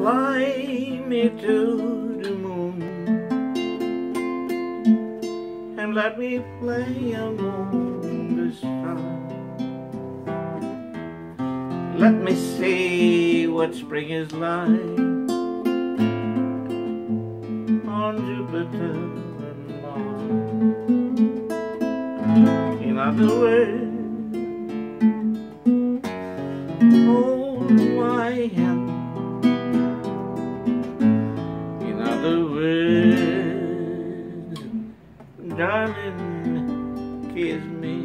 Fly me to the moon and let me play among the stars. Let me see what spring is like on Jupiter and Mars. In other words, hold my hand. In other words, darling, kiss me.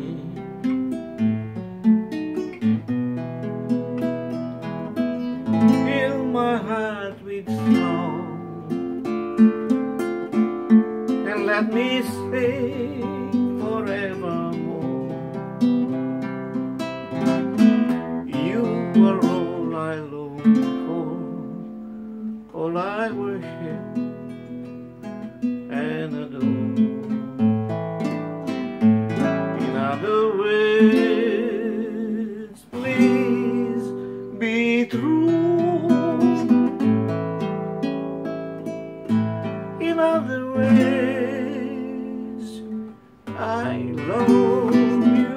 Fill my heart with song and let me sing forevermore. You are all I long for, all I worship and adore. In other words, please be true. In other words, I love you.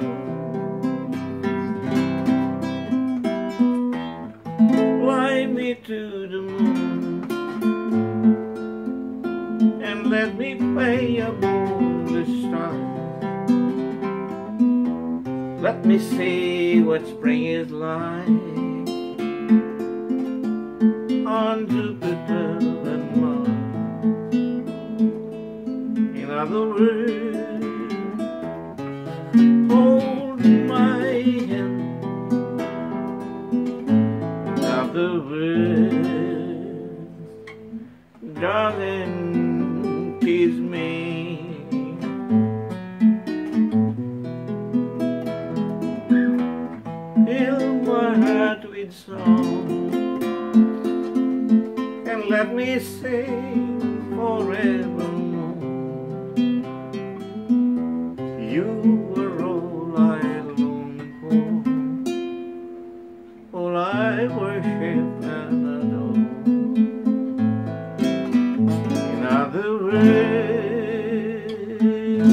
Fly me to the moon and let me play among the stars. Let me see what spring is like on Jupiter and Mars. In other words, hold my hand. In other words, darling, kiss me. Fill my heart with song and let me sing forevermore. You were all I long for, all I worship and adore. In other words,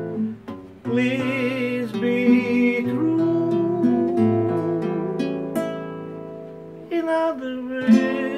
please be true. In other words,